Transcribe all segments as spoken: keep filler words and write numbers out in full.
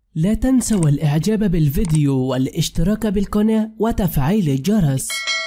لا تنسوا الإعجاب بالفيديو والاشتراك بالقناة وتفعيل الجرس.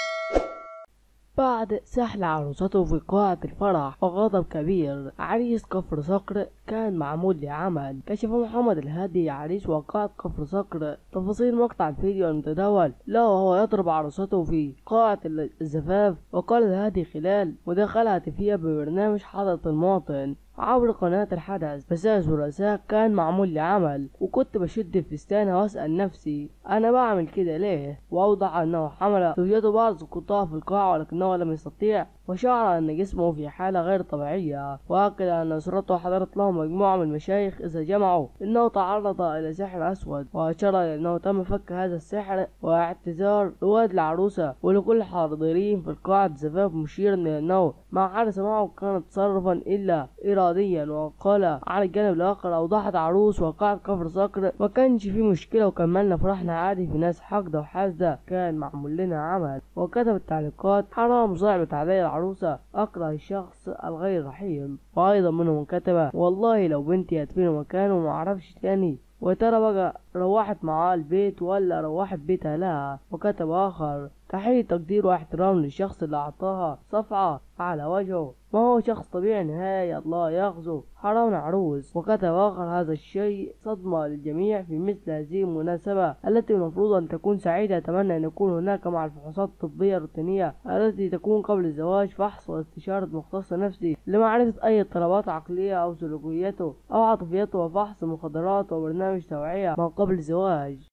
بعد سحل عروسته في قاعة الفرح وغضب كبير، عريس كفر صقر كان معمول لعمل. كشف محمد الهادي عريس وقاعة كفر صقر تفاصيل مقطع الفيديو المتداول له وهو يضرب عروسته في قاعة الزفاف. وقال الهادي خلال مداخلة هاتفية ببرنامج حضرة المواطن عبر قناة الحدث: مساء الثلاثاء كان معمول لعمل، وكنت بشد الفستانة واسأل نفسي أنا بعمل كده ليه؟ وأوضح أنه حمل زوجته بعض سقوطها في القاعة ولكنه لم يستطيع، وشعر أن جسمه في حالة غير طبيعية. وأكد أن أسرته حضرت له مجموعة من المشايخ إذا جمعوا إنه تعرض إلى سحر أسود، وأشار إلى أنه تم فك هذا السحر واعتذار رواد العروسة ولكل الحاضرين في القاعة الزفاف، مشيرا إلى أنه ما حدث معه كان تصرفا إلا إراديا. وقال على الجانب الآخر: أوضحت عروس وقاعة كفر صقر ما كانش في مشكلة وكملنا فرحنا عادي، في ناس حاقدة وحاسدة كان معمول لنا عمل. وكتب التعليقات: حرام صعب تعذيب العروسة، أكره الشخص الغير رحيم. وأيضا منهم كتب: والله لو بنتي هتفين مكانه ما أعرفش تاني، وترى بقى روحت معاه البيت ولا روحت بيت أهلها. وكتب آخر: تحية تقدير واحترام للشخص اللي أعطاها صفعة على وجهه، ما هو شخص طبيعي نهاية الله ياخذه، حرام عروس. وكتب آخر: هذا الشيء صدمة للجميع في مثل هذه المناسبة التي المفروض أن تكون سعيدة. أتمنى أن يكون هناك مع الفحوصات الطبية الروتينية التي تكون قبل الزواج فحص واستشارة مختص نفسي لمعرفة أي اضطرابات عقلية أو سلوكياته أو عاطفيته، وفحص مخدرات وبرنامج توعية ما قبل الزواج.